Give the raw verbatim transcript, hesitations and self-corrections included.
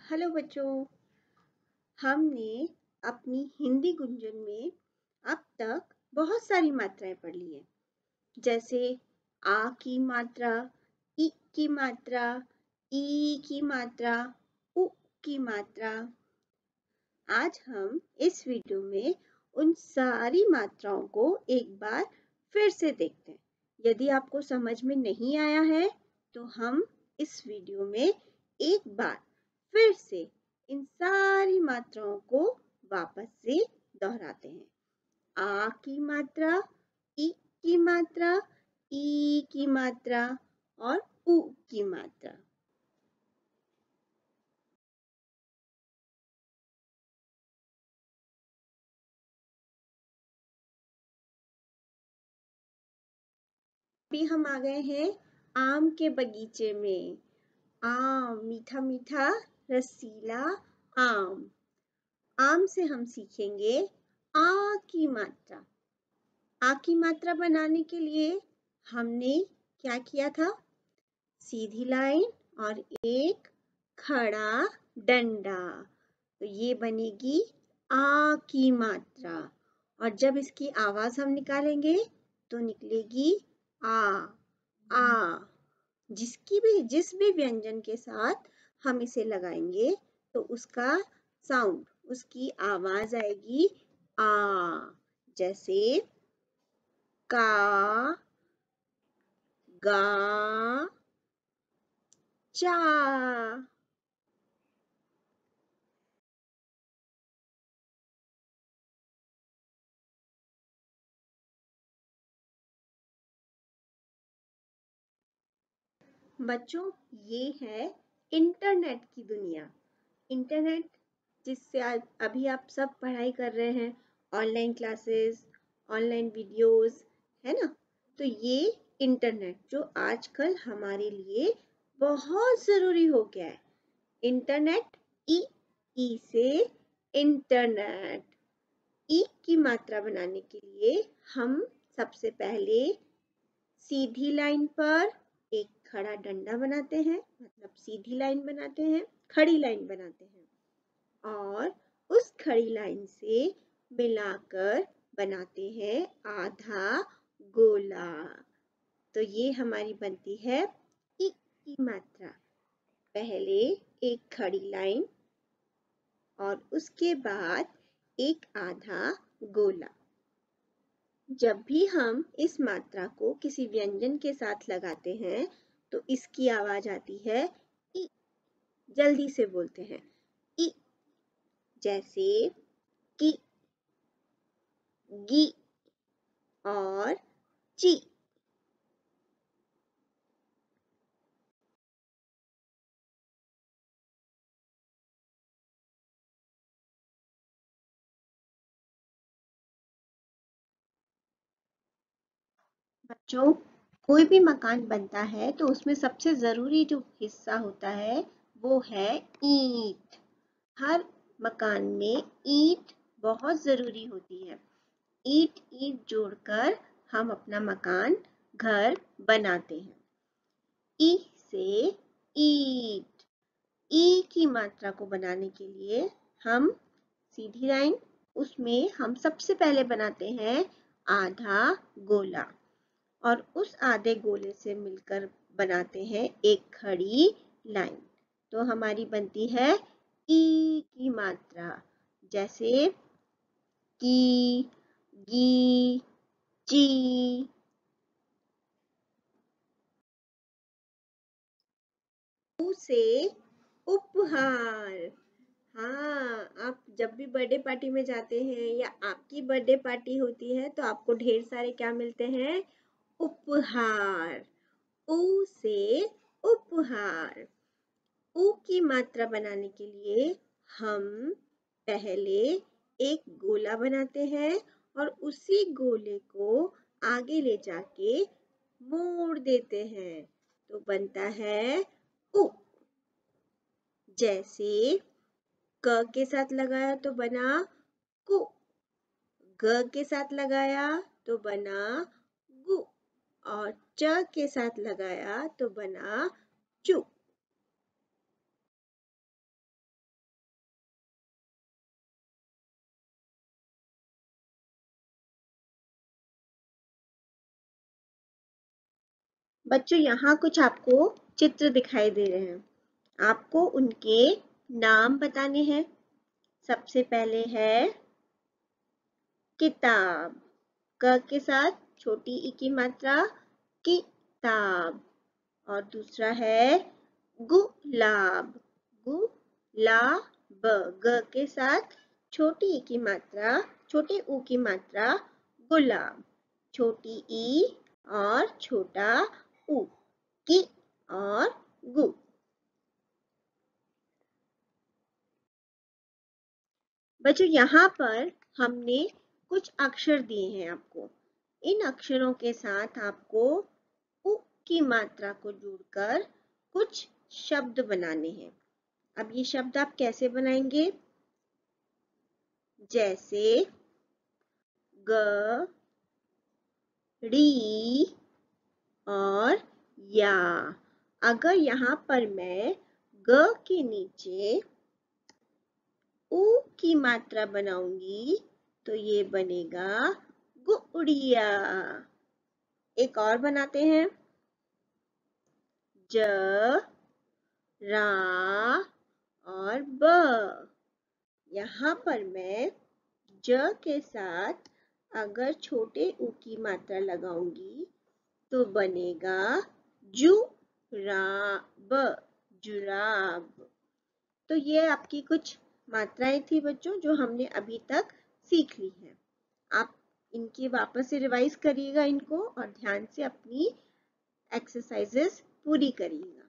Hello बच्चों, हमने अपनी हिंदी गुंजन में अब तक बहुत सारी मात्राएं पढ़ ली हैं, जैसे आ की मात्रा, इ की मात्रा, ई की मात्रा, उ की मात्रा। आज हम इस वीडियो में उन सारी मात्राओं को एक बार फिर से देखते हैं। यदि आपको समझ में नहीं आया है तो हम इस वीडियो में एक बार फिर से इन सारी मात्राओं को वापस से दोहराते हैं। आ की मात्रा, इ की मात्रा, ई की मात्रा और उ की मात्रा। अभी हम आ गए हैं आम के बगीचे में। आम, मीठा मीठा रसीला आम। आम से हम सीखेंगे आ की मात्रा। आ की मात्रा बनाने के लिए हमने क्या किया था? सीधी लाइन और एक खड़ा डंडा। तो ये बनेगी आ की मात्रा। और जब इसकी आवाज हम निकालेंगे तो निकलेगी आ आ। जिसकी भी जिस भी व्यंजन के साथ हम इसे लगाएंगे तो उसका साउंड, उसकी आवाज आएगी आ। जैसे का, गा, चा। बच्चों, ये है इंटरनेट की दुनिया। इंटरनेट जिससे आज अभी आप सब पढ़ाई कर रहे हैं, ऑनलाइन क्लासेस, ऑनलाइन वीडियोस, है ना? तो ये इंटरनेट जो आजकल हमारे लिए बहुत ज़रूरी हो गया है। इंटरनेट, ई ई से इंटरनेट। ई की मात्रा बनाने के लिए हम सबसे पहले सीधी लाइन पर एक खड़ा डंडा बनाते हैं, मतलब सीधी लाइन बनाते हैं, खड़ी लाइन बनाते हैं और उस खड़ी लाइन से मिलाकर बनाते हैं आधा गोला। तो ये हमारी बनती है ई की मात्रा। पहले एक खड़ी लाइन और उसके बाद एक आधा गोला। जब भी हम इस मात्रा को किसी व्यंजन के साथ लगाते हैं तो इसकी आवाज आती है ई। जल्दी से बोलते हैं ई। जैसे की, गी और ची। बच्चों, कोई भी मकान बनता है तो उसमें सबसे जरूरी जो हिस्सा होता है वो है ईंट। हर मकान में ईंट बहुत जरूरी होती है। ईंट ईंट जोड़कर हम अपना मकान, घर बनाते हैं। ई से ईट। ई की मात्रा को बनाने के लिए हम सीधी लाइन, उसमें हम सबसे पहले बनाते हैं आधा गोला और उस आधे गोले से मिलकर बनाते हैं एक खड़ी लाइन। तो हमारी बनती है ई की मात्रा। जैसे की, गी, ची। उ से उपहार। हाँ, आप जब भी बर्थडे पार्टी में जाते हैं या आपकी बर्थडे पार्टी होती है तो आपको ढेर सारे क्या मिलते हैं? उपहार। उ से उपहार। उ की मात्रा बनाने के लिए हम पहले एक गोला बनाते हैं और उसी गोले को आगे ले जाके मोड़ देते हैं तो बनता है उ। जैसे क के साथ लगाया तो बना कु, ग के साथ लगाया तो बना गु और च के साथ लगाया तो बना चु। बच्चों यहाँ कुछ आपको चित्र दिखाई दे रहे हैं, आपको उनके नाम बताने हैं। सबसे पहले है किताब, क के साथ छोटी ई की मात्रा किताब। और दूसरा है गुलाब, गुलाब, ग के साथ छोटी ई की मात्रा, छोटे ऊ की मात्रा गुलाब, छोटी ई और छोटा ऊ, की और गु। बच्चों यहाँ पर हमने कुछ अक्षर दिए हैं आपको। इन अक्षरों के साथ आपको उ की मात्रा को जोड़कर कुछ शब्द बनाने हैं। अब ये शब्द आप कैसे बनाएंगे? जैसे ग, री और या। अगर यहाँ पर मैं ग के नीचे ऊ की मात्रा बनाऊंगी तो ये बनेगा गुड़िया। एक और बनाते हैं, ज, रा और ब। यहाँ पर मैं ज के साथ अगर छोटे ऊ की मात्रा लगाऊंगी तो बनेगा जुराब, जुराब। तो ये आपकी कुछ मात्राएं थी बच्चों जो हमने अभी तक सीख ली हैं। आप इनकी वापस से रिवाइज करिएगा इनको और ध्यान से अपनी एक्सरसाइजेस पूरी करिएगा।